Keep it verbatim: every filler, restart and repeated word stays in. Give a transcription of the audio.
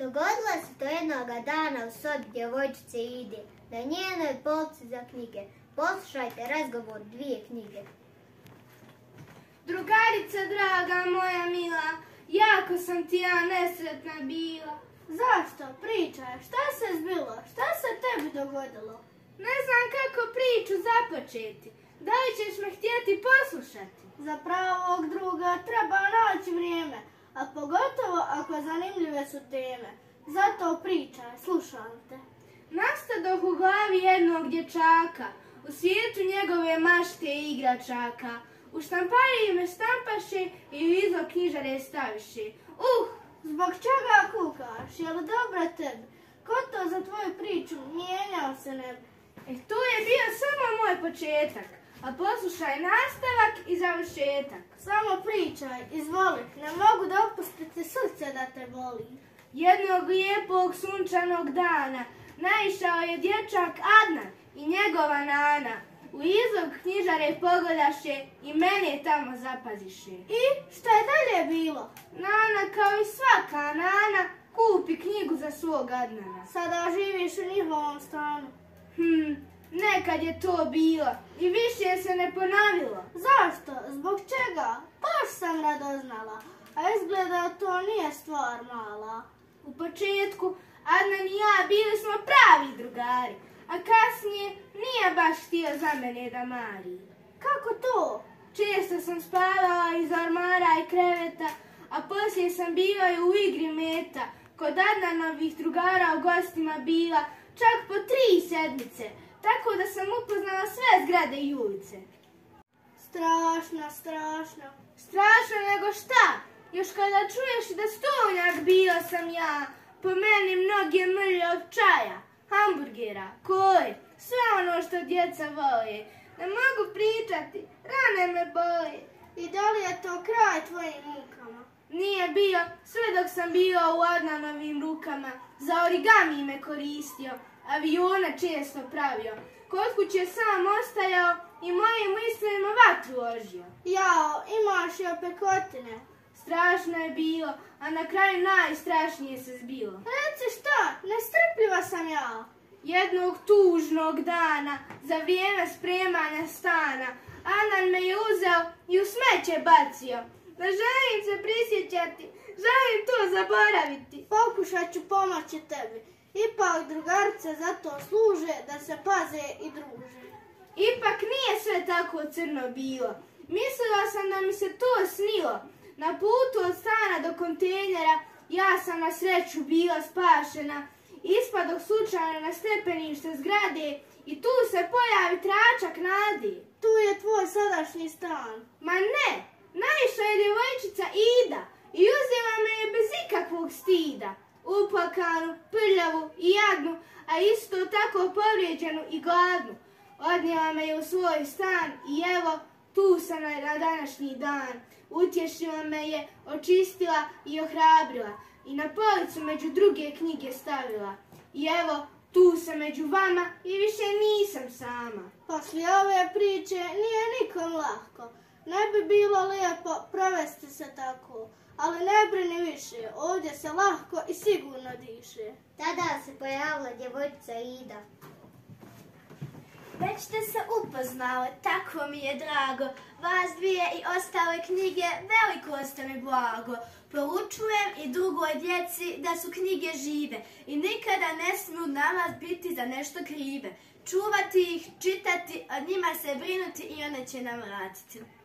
Dogodilo se to jednoga dana u sobi djevojčice Ide, na njenoj polici za knjige. Poslušajte razgovor dvije knjige. Drugarica draga moja mila, jako sam ti ja nesretna bila. Zašto? Pričaj, šta se zbilo? Šta se tebi dogodilo? Ne znam kako priču započeti. Da li ćeš me htjeti poslušati? Za pravog druga treba naći vrijeme, a pogotovo ako zanimljive su teme. Zato pričaj, slušam te. Nastadoh u glavi jednog dječaka, u svijetu njegove mašte i igračaka. U štampariji me štampaše i u izlog knjižare staviše. Uh! Zbog čega kukaš? Je li dobro tebi? Ko to za tvoju priču mijenjao se ne bi? E, to je bio samo moj početak, a poslušaj nastavak i završetak. Samo pričaj, izvoli, ne mogu da opustiti srce da te boli. Jednog lijepog sunčanog dana naišao je dječak Adnan i njegova nana. U izlog knjižare pogledaše i mene tamo zapaziše. I šta je dalje bilo? Nana, kao i svaka nana, kupi knjigu za svog Adnana. Sada živiš u njihovom stanu. Hm, nekad je to bilo i više se ne ponovilo. Zašto? Zbog čega? Baš sam radoznala, a izgleda to nije stvar mala. U početku Adnan i ja bili smo pravi drugari, a kasnije nije baš htio za mene da mari. Kako to? Često sam spavala iz ormara i kreveta, a poslije sam bila i u igri meta. Kod Adnanovih drugara u gostima bila čak po tri sedmice, tako da sam upoznala sve zgrade i ulice. Strašno, strašno. Strašno nego šta? Još kada čuješ da stolnjak bila sam ja, po meni mnoge mrlje od čaja, hamburgera, koje, sve ono što djeca vole. Ne mogu pričati, rane me bole. I da li je to kraj tvojim mukama? Nije bio, sve dok sam bio u Adnanovim rukama. Za origami me koristio, avione često pravio. Kod kuće sam ostajao i mojim mislima vatru ložio. Jao, imaš i opekotine. Strašno je bilo, a na kraju najstrašnije se zbilo. Reci šta, nestrpljiva sam ja. Jednog tužnog dana, za vrijeme spremanja stana, Adnan me je uzeo i u smeće bacio. Ne želim se prisjećati, želim to zaboraviti. Pokušat ću pomoći tebi. Ipak drugarice zato služe da se paze i druže. Ipak nije sve tako crno bilo. Mislila sam da mi se to snilo. Na putu od stana do kontejnera ja sam na sreću bila spašena. Ispadoh slučajno na stepenište zgrade i tu se pojavi tračak nade. Tu je tvoj sadašnji stan. Ma ne, naišla je djevojčica Ida i uzela me je bez ikakvog stida. Uplakanu, prljavu i jadnu, a isto tako povrijeđenu i gladnu. Odnijela me je u svoj stan i evo, tu sam na današnji dan. Utješila me je, očistila i ohrabrila i na policu među druge knjige stavila. I evo, tu sam među vama i više nisam sama. Poslije ove priče nije nikom lahko. Ne bi bilo lijepo provesti se tako, ali ne brini više, ovdje se lahko i sigurno diše. Tada se pojavila djevojčica Ida. Već ste se upoznale, tako mi je drago. Vas dvije i ostale knjige veliko ste mi blago. Poručujem i drugoj djeci da su knjige žive i nikada ne smiju nama biti za nešto krive. Čuvati ih, čitati, od njima se brinuti i one će nam vratiti.